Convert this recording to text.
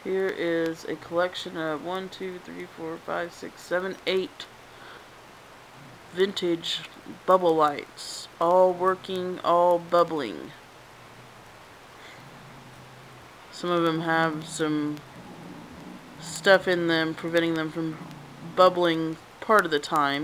Here is a collection of 1, 2, 3, 4, 5, 6, 7, 8 vintage bubble lights, all working, all bubbling. Some of them have some stuff in them preventing them from bubbling part of the time.